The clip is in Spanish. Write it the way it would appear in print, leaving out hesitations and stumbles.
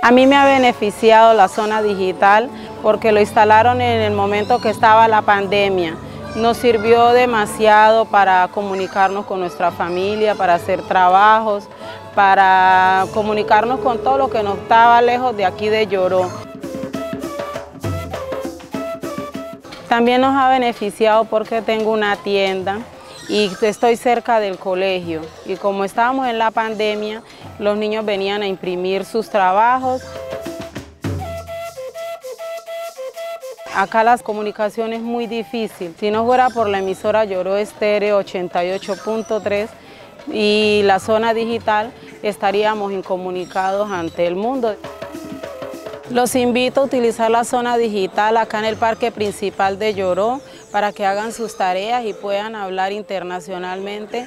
A mí me ha beneficiado la zona digital porque lo instalaron en el momento que estaba la pandemia. Nos sirvió demasiado para comunicarnos con nuestra familia, para hacer trabajos, para comunicarnos con todo lo que nos estaba lejos de aquí de Lloró. También nos ha beneficiado porque tengo una tienda y estoy cerca del colegio. Y como estábamos en la pandemia, los niños venían a imprimir sus trabajos. Acá la comunicación es muy difícil. Si no fuera por la emisora Lloró Estéreo 88.3 y la zona digital, estaríamos incomunicados ante el mundo. Los invito a utilizar la zona digital acá en el parque principal de Lloró para que hagan sus tareas y puedan hablar internacionalmente